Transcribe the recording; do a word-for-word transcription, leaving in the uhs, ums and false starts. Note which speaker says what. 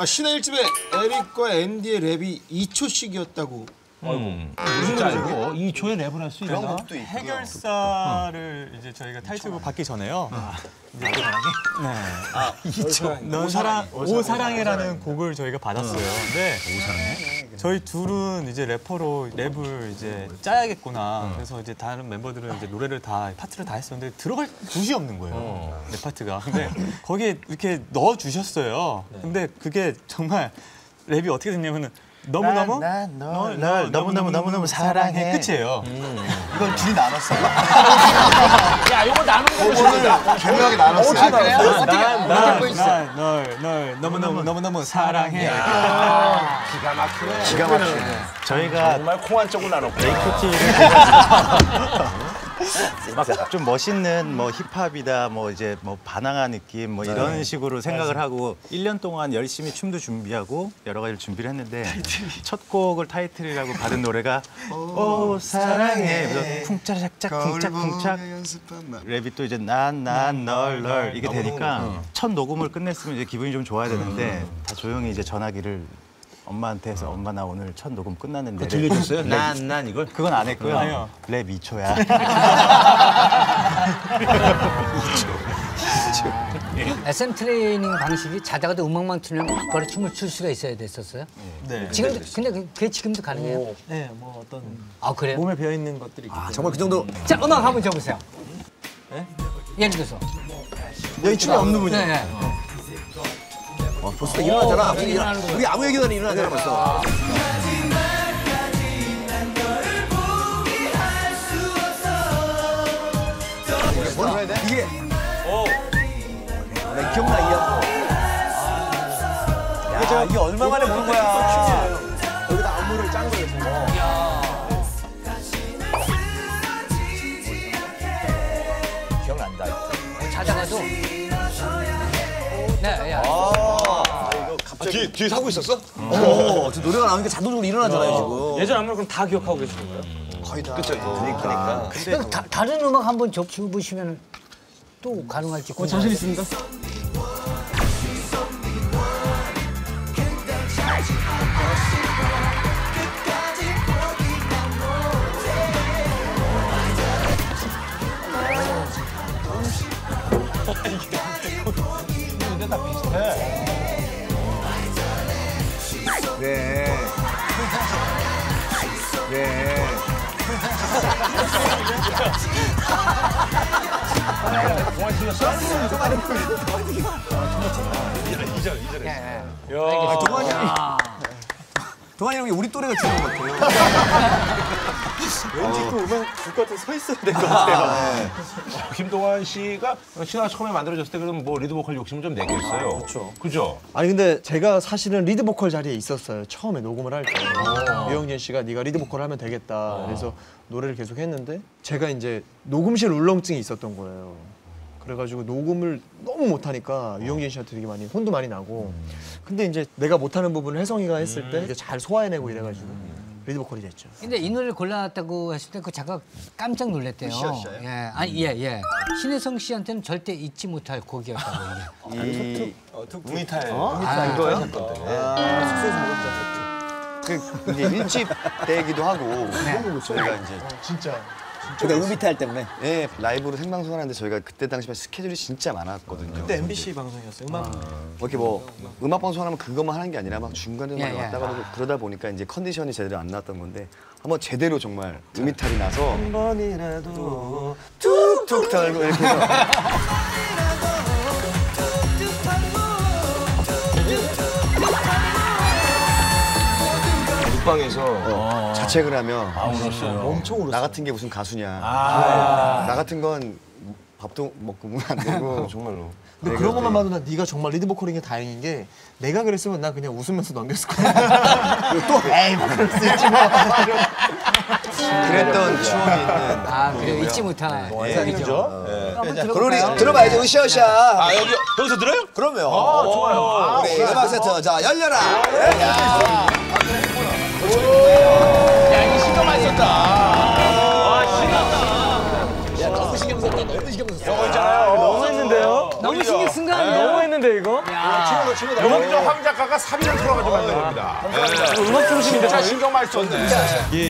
Speaker 1: 아, 신의 일집에 에릭과 앤디의 랩이 이 초씩이었다고.
Speaker 2: 음. 무슨 말이고 이 초에 랩을 할 수 있나?
Speaker 3: 해결사를 이제 저희가 타이틀곡 받기 전에요. 이제 그, 네.
Speaker 4: 아,
Speaker 3: 이초. 넌 사랑, 오 사랑해라는 곡을 저희가 받았어요. 근데 오 사랑해? 저희 둘은 이제 래퍼로 랩을 이제 짜야겠구나. 그래서 이제 다른 멤버들은 이제 노래를 다 파트를 다 했었는데 들어갈 곳이 없는 거예요. 랩 파트가. 근데 거기에 이렇게 넣어 주셨어요. 근데 그게 정말 랩이 어떻게 됐냐면은 너무너무
Speaker 4: 난 널, 널 너무너무 너무너무 사랑해.
Speaker 3: 끝이에요.
Speaker 4: 음. 이걸 둘이 나눴어.
Speaker 2: 야, 이거 나누는 거
Speaker 1: 개명하게 나눴어요.
Speaker 2: 아, 그래요?
Speaker 3: 난널널 너무너무 너무너무 사랑해.
Speaker 2: 기가 막히네.
Speaker 1: 기가 막히네.
Speaker 4: 저희가
Speaker 2: 정말 콩 한 쪽을 나눴고.
Speaker 4: 에이큐티를 좀 멋있는 뭐 힙합이다 뭐 이제 뭐 바나나 느낌 뭐 이런
Speaker 1: 네.
Speaker 4: 식으로 생각을 하고 일 년 동안 열심히 춤도 준비하고 여러 가지를 준비를 했는데 첫 곡을 타이틀이라고 받은 노래가 오 사랑해. 그래서 쿵짜작짝 쿵짝쿵짝 랩이 또 이제 난 난 널 널 이게 되니까 첫 녹음을 끝냈으면 이제 기분이 좀 좋아야 되는데 다 조용히 이제 전화기를 엄마한테 해서 엄마 나 오늘 첫 녹음 끝났는데
Speaker 2: 들려줬어요? 난, 난 이걸?
Speaker 4: 그건 안 했고요.
Speaker 3: 아니요.
Speaker 4: 랩 이 초야.
Speaker 5: 에스엠 트레이닝 방식이 자다가도 음악만 틀면 바로 춤을 출 수가 있어야 됐었어요?
Speaker 3: 네.
Speaker 5: 지금도 근데 그- 그게 지금도 가능해요?
Speaker 3: 네, 뭐 어떤
Speaker 5: 아 그래요?
Speaker 3: 몸에 배어 있는 것들이 있기
Speaker 1: 아,
Speaker 3: 때문에.
Speaker 1: 정말 그 정도.
Speaker 5: 자 음악 한번 줘보세요. 예를 들어서.
Speaker 1: 여기 춤이 없는 분이야.
Speaker 5: 네, 네.
Speaker 1: 벌써 일어나잖아. 우리,
Speaker 5: 일어나는 거야.
Speaker 1: 우리 아무 얘기나 일어나잖아 벌써. 뭐라 해야 돼? 이게. 나 기억나 이 형.
Speaker 3: 이게 제가 이게 얼마 만에 보는 거야.
Speaker 1: 여기다 안무를 짠 거예요 지금.
Speaker 2: 기억난다.
Speaker 5: 자다가도. 네, 야.
Speaker 1: 뒤, 뒤에서 하고 있었어? 어, 저 노래가 나오니까 자동적으로 일어나잖아요 지금.
Speaker 3: 예전 안무를 그럼 다 기억하고 계시는 거예요?
Speaker 1: 거의 다. 그쵸. 그러니까.
Speaker 5: 그럼 다, 다른 음악 한번 줘보시면 또 가능할지. 어,
Speaker 3: 자신 있습니다.
Speaker 2: 근데 다 비슷해.
Speaker 1: 네. 네.
Speaker 2: 동아리 틀렸어?
Speaker 1: 아, 동환이 형이. 동환이 형이 우리 또래가 주는 것 같아요.
Speaker 3: 왠지 또 음악 국가한테 서 있어야 될 것 같아요.
Speaker 2: 김동완 씨가 신화 처음에 만들어졌을 때 그럼 뭐 리드 보컬 욕심을 좀 내겠어요. 그렇죠. 그죠?
Speaker 6: 아니 근데 제가 사실은 리드 보컬 자리에 있었어요. 처음에 녹음을 할 때. 유영진 씨가 네가 리드 보컬 하면 되겠다. 그래서 노래를 계속 했는데 제가 이제 녹음실 울렁증이 있었던 거예요. 그래가지고 녹음을 너무 못하니까 유영진 씨한테 되게 많이 혼도 많이 나고 근데 이제 내가 못하는 부분을 혜성이가 했을 때 이제 잘 소화해내고 이래가지고 리드 보컬이 됐죠.
Speaker 5: 근데 이 노래를 골라놨다고 했을 때 그 작가 깜짝 놀랐대요.
Speaker 1: 씨였어요?
Speaker 5: 예, 아니 예 예. 신혜성 씨한테는 절대 잊지 못할 곡이었다고 이게.
Speaker 2: 우미탈.
Speaker 5: 아,
Speaker 1: 이거요?
Speaker 4: 숙소에서 먹었죠. 그 이제 일집 때이기도 하고 저희가 이제
Speaker 6: 진짜.
Speaker 1: 그러니까 음이탈 때문에.
Speaker 4: 예, 라이브로 생방송을 하는데 저희가 그때 당시에 스케줄이 진짜 많았거든요.
Speaker 3: 그때 엠비씨 방송이었어요. 음악.
Speaker 4: 이렇게 뭐 음악 방송하면 그것만 하는 게 아니라 막 중간에 막
Speaker 5: 예, 예.
Speaker 4: 왔다 가고 그러다 보니까 이제 컨디션이 제대로 안 나왔던 건데 한번 제대로 정말 음이탈이 나서 한 번이라도 툭툭 털고 이렇게 해서
Speaker 2: 묵방에서
Speaker 4: 자책을 하며
Speaker 2: 아, 울었어요.
Speaker 1: 엄청 울었어.
Speaker 4: 나 같은 게 무슨 가수냐.
Speaker 2: 아.
Speaker 4: 나 같은 건 밥도 먹고 면 안 되고
Speaker 2: 정말로.
Speaker 6: 근데 그런 것만 봐도 난 네가 정말 리드 보컬인 게 다행인 게 내가 그랬으면 난 그냥 웃으면서 넘겼을 거야. 또 에이 막 그럴 수 있지 뭐.
Speaker 4: 그랬던 추억이 있는.
Speaker 5: 아 그래 잊지 못할.
Speaker 2: 그죠? 예.
Speaker 5: 한번
Speaker 1: 그러니
Speaker 5: 들어볼까요?
Speaker 1: 들어봐야죠 으쌰으쌰.
Speaker 2: 아, 여기, 여기서 들어요?
Speaker 1: 그럼요.
Speaker 2: 아, 좋아요. 아,
Speaker 1: 우리 음악 세트 자 열려라.
Speaker 2: 야, 이거 신경 많이 썼다. 아, 신경.
Speaker 1: 야 너무 신경 썼다. 너무 신경 썼어.
Speaker 2: 저거 있잖아요.
Speaker 3: 너무 했는데요?
Speaker 5: 너무 신경 쓴 거 아니에요?
Speaker 3: 너무했는데 이거?
Speaker 1: 친구도 친구도.
Speaker 2: 여기서 황 작가가 사비를 풀어가지고 만든 겁니다.
Speaker 3: 음악 중심인데
Speaker 2: 진짜 신경 많이 썼네.